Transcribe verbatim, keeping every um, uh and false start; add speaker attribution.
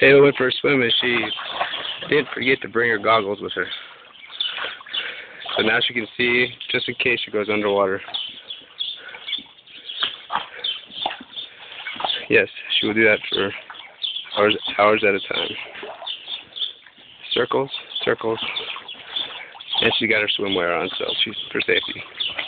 Speaker 1: Kayla went for a swim and she didn't forget to bring her goggles with her. So now she can see just in case she goes underwater. Yes, she will do that for hours, hours at a time. Circles, circles. And she got her swimwear on, so she's for safety.